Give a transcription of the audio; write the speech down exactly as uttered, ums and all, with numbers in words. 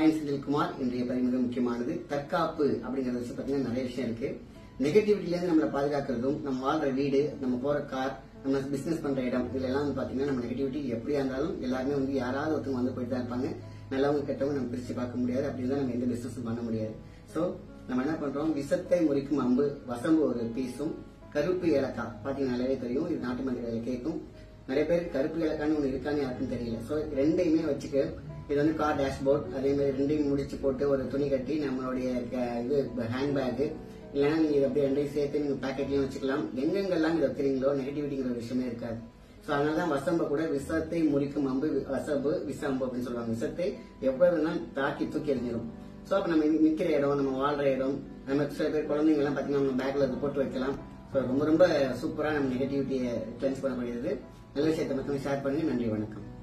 மாயன் செந்தில்குமார். இன்றைய பதிவு மிக முக்கியமானது. தற்காப்பு அப்படிங்கிற விஷயம் பார்த்தீங்கன்னா நிறைய விஷயம் இருக்கு. நெகட்டிவிட்டில இருந்து நம்மளை பாதுகாக்கிறதும், நம்ம வாழ்ற வீடு, நம்ம போற கார், நம்ம பிசினஸ் பண்ற இடம், இதெல்லாம் வந்து பாத்தீங்கன்னா நம்ம நெகட்டிவிட்டி எப்படியா இருந்தாலும் எல்லாருமே வந்து யாராவது ஒருத்தவங்க வந்து போயிட்டு தான் இருப்பாங்க. நல்லவங்க கெட்டவங்க நம்ம பிரிச்சு பார்க்க முடியாது. அப்படி தான் நம்ம எந்த பிசினஸும் பண்ண முடியாது. சோ நம்ம என்ன பண்றோம், விஷத்தை முறிக்கும் அம்பு, வசம்பு ஒரு பீஸும், கருப்பு ஏலக்காய் பாத்தீங்கன்னா நல்லாவே தெரியும். இது நாட்டு மந்திரிகளை கேட்கும். நிறைய பேருக்கு கருப்பு ஏலக்கான்னு ஒண்ணு இருக்கான்னு யாருக்கும் தெரியல. சோ ரெண்டையுமே வச்சுக்க, இது வந்து கார் டேஷ்போர்ட், அதே மாதிரி ரெண்டையும் முடிச்சு போட்டு ஒரு துணி கட்டி நம்மளுடைய இது ஹேண்ட்பேக், இல்லைன்னா நீங்க இது அப்படியே ரெண்டையும் சேர்த்து நீங்க பேக்கெட்லயும் வச்சுக்கலாம். எங்கெங்கெல்லாம் இதை வைக்கிறீங்களோ நெகட்டிவிட்டிங்கிற ஒரு விஷயமே இருக்காது. சோ அதனாலதான் வசம்ப கூட விஷத்தை முறிக்கும் அம்பு, வசம்பு விஷம்பு அப்படின்னு சொல்லுவாங்க. விஷத்தை எவ்வளவு தாக்கி தூக்கி எறிஞ்சிடும். சோ அப்ப நம்ம நிக்கிற இடம், நம்ம வாழ்ற இடம், நம்ம சில பேர் குழந்தைங்க எல்லாம் பாத்தீங்கன்னா நம்ம பேக்ல போட்டு வைக்கலாம். ரொம்ப ரொம்ப சூப்பரா நம்ம நெகட்டிவிட்டியை கிளென்ஸ் பண்ண முடியாது. நல்ல விஷயத்தை மட்டும் ஷேர் பண்ணி நன்றி, வணக்கம்.